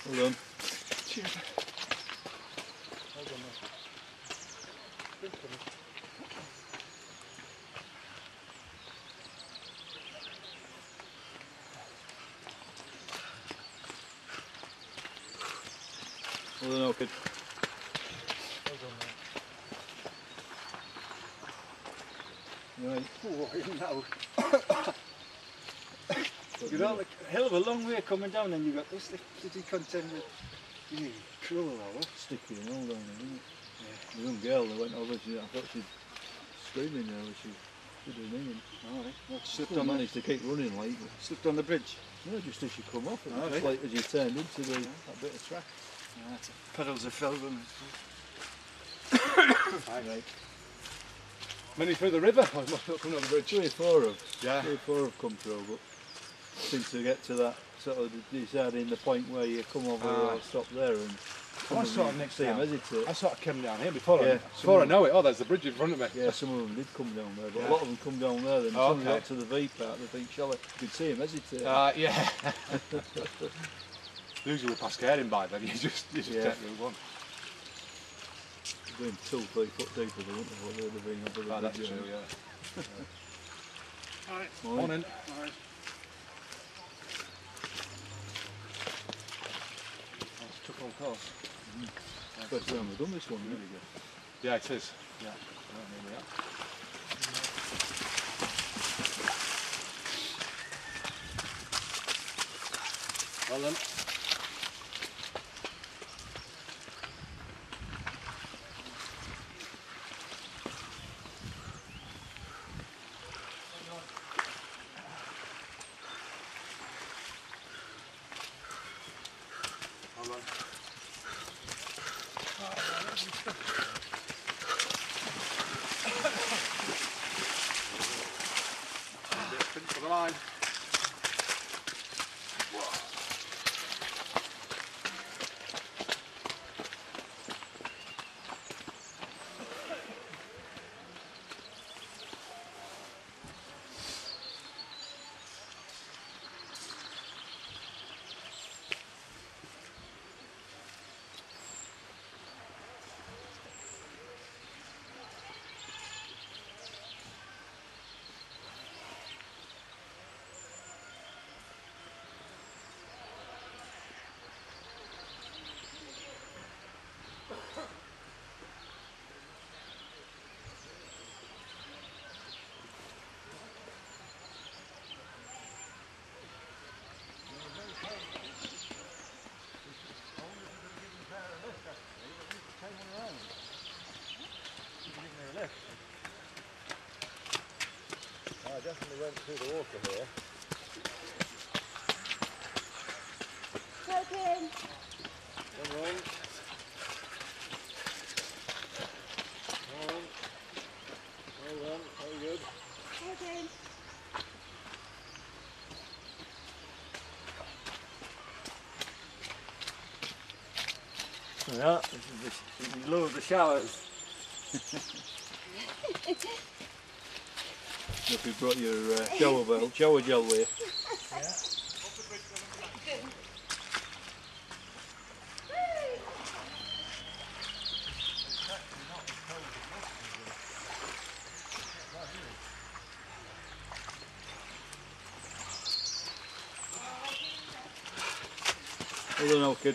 Hold on. Cheers. Hold on, mate. Hold on, okay. Hold on, mate. Right. Oh, I don't know. You're on a hell of a long way coming down, and you got this bloody contender. You need cruel, though. Sticky and all down there, isn't it? Yeah. The young girl that went over, I thought she'd screaming there, but she didn't mean. Alright, well, Still managed to keep running like. Slipped on the bridge. No, just as she come off, it was Alright. just like as you turned into that bit of track. Yeah, it's pedals are filled with Right. Many through the river? I must not come on the bridge. 3 or 4 have. Yeah. 3 or 4 have come through, but since to get to that sort of deciding the point where you come over or stop there and I sort of next see them down. hesitate. I sort of came down here before. Yeah, Before I know it, oh, there's the bridge in front of me. Yeah, some of them did come down there, but Yeah. a lot of them come down there. Then Oh, some okay. got to the V part, they think, shall I? You could see them hesitate. Yeah. Usually past Caring by then, you just Yeah. take Route 1. Doing 2 or 3 foot deeper, they wouldn't have what they'd have been over the Oh, that's bridge, true, yeah. yeah. Alright, Morning. alright. That's took on course. First time we've done this one, really good. Yeah, it is. Yeah. Right, here we are. Well then. Hold on. For the line. I definitely went through the water here. Token. Come on. Hold on, very good. Token. Yeah, this is the low of the showers. If you brought your shower gel with you. Hold on now, kid.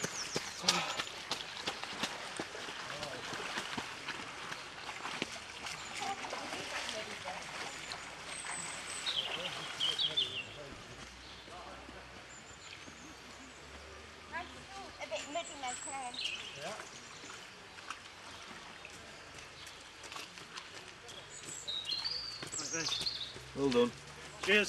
A bit muddy, my friend. Well done. Cheers.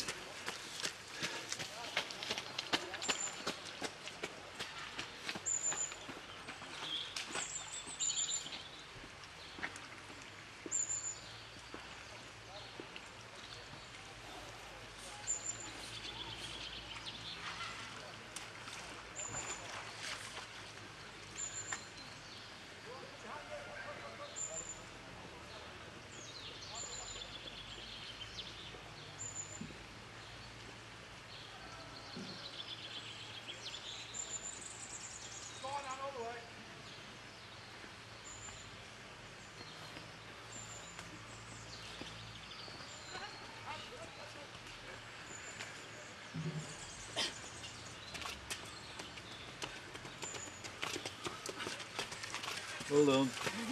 Well done.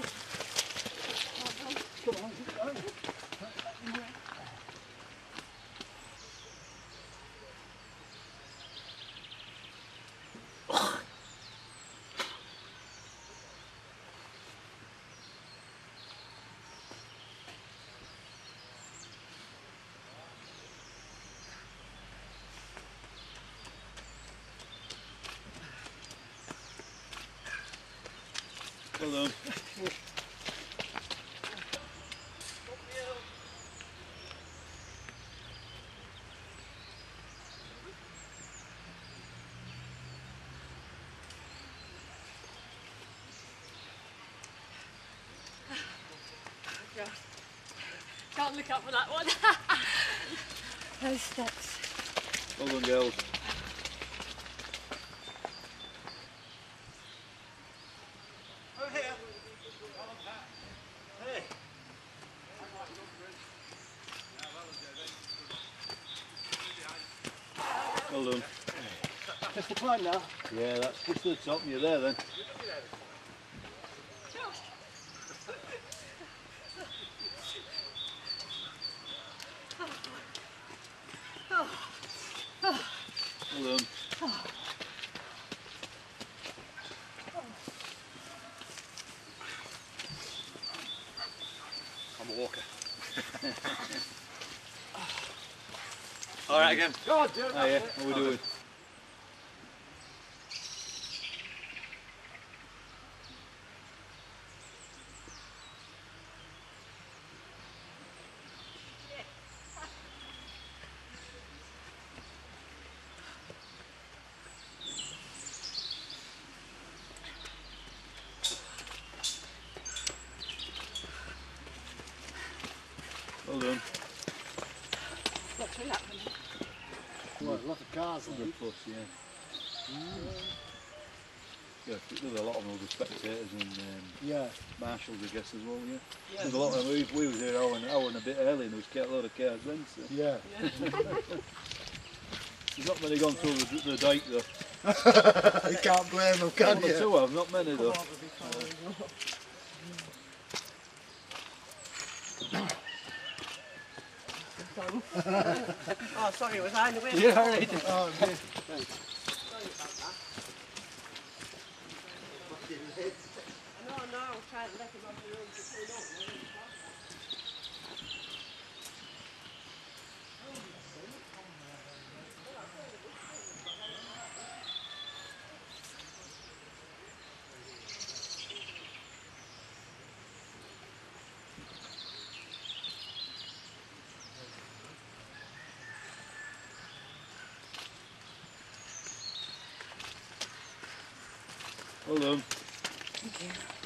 Come on, keep going. Well done. God. Can't look up for that one. Those steps. Well done, girls. Over here. Hey. Well done. Just the climb now. Yeah, that's push to the top and you're there then. Well done. I'm a walker. All right, again. God, do it. Oh yeah, what are we doing? Well done. Got through that one. Well, a lot of cars. 100 plus, yeah. Yeah, there's a lot of them, the spectators and Yeah. marshals, I guess, as well, yeah. There's a lot of them. We was here an hour and a bit early and there was a load of cars then, so. Yeah. There's not many gone through the dike though. You can't blame them, can One or you? two have, not many though. Oh, sorry, was I in the way? Yeah, alright. Oh, dear. No, I was trying to let him off the road to pull up. Well done. Thank you.